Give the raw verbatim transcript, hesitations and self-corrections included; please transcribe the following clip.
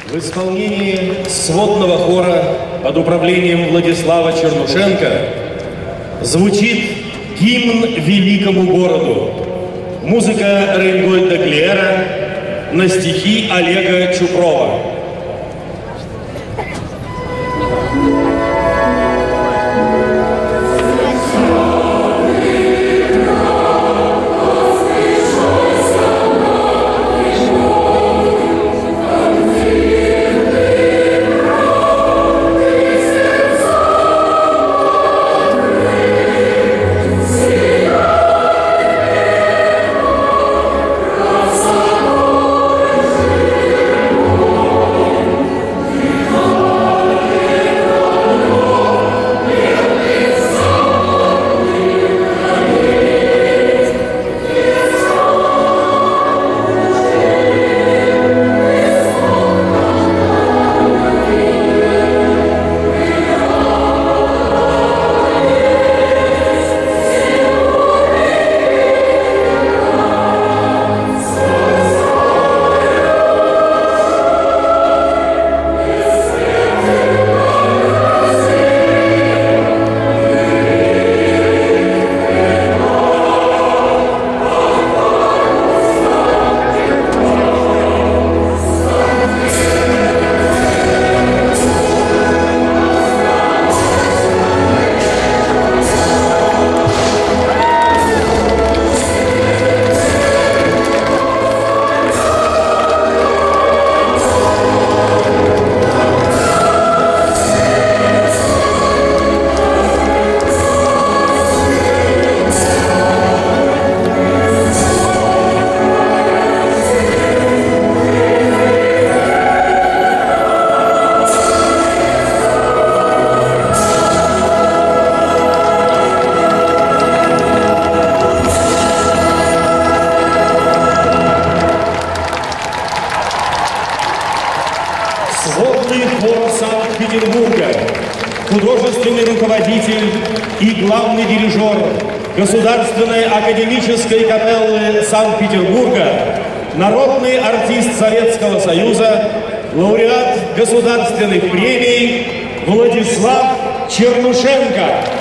В исполнении сводного хора под управлением Владислава Чернушенко звучит гимн великому городу. Музыка Рейнгольда Клера на стихи Олега Чупрова. Сводный хор Санкт-Петербурга, художественный руководитель и главный дирижер Государственной академической капеллы Санкт-Петербурга, народный артист Советского Союза, лауреат государственных премий Владислав Чернушенко.